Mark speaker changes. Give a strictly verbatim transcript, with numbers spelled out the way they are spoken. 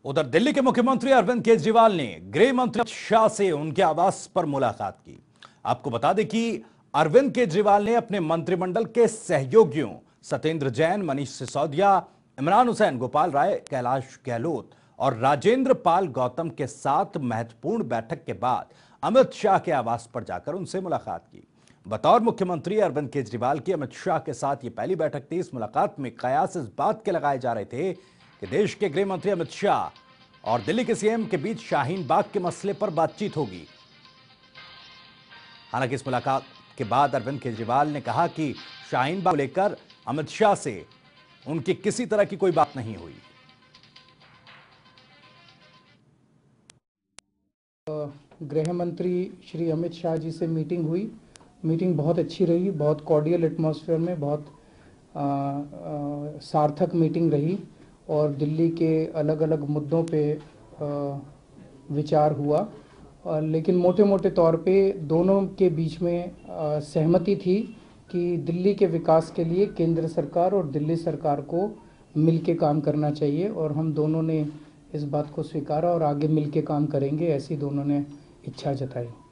Speaker 1: उधर दिल्ली के मुख्यमंत्री अरविंद केजरीवाल ने गृह मंत्री अमित शाह से उनके आवास पर मुलाकात की। आपको बता दें कि अरविंद केजरीवाल ने अपने मंत्रिमंडल के सहयोगियों सत्येंद्र जैन, मनीष सिसोदिया, इमरान हुसैन, गोपाल राय, कैलाश गहलोत और राजेंद्र पाल गौतम के साथ महत्वपूर्ण बैठक के बाद अमित शाह के आवास पर जाकर उनसे मुलाकात की। बतौर मुख्यमंत्री अरविंद केजरीवाल की अमित शाह के साथ ये पहली बैठक थी। इस मुलाकात में कयास इस बात के लगाए जा रहे थे कि देश के गृह मंत्री अमित शाह और दिल्ली के सीएम के बीच शाहीन बाग के मसले पर बातचीत होगी। हालांकि इस मुलाकात के बाद अरविंद केजरीवाल ने कहा कि शाहीन बाग को लेकर अमित शाह से उनकी किसी तरह की कोई बात नहीं हुई।
Speaker 2: गृह मंत्री श्री अमित शाह जी से मीटिंग हुई। मीटिंग बहुत अच्छी रही, बहुत कॉर्डियल एटमॉस्फेयर में, बहुत आ, आ, सार्थक मीटिंग रही और दिल्ली के अलग अलग मुद्दों पे आ, विचार हुआ। आ, लेकिन मोटे मोटे तौर पे दोनों के बीच में आ, सहमति थी कि दिल्ली के विकास के लिए केंद्र सरकार और दिल्ली सरकार को मिलके काम करना चाहिए और हम दोनों ने इस बात को स्वीकारा और आगे मिलके काम करेंगे, ऐसी दोनों ने इच्छा जताई।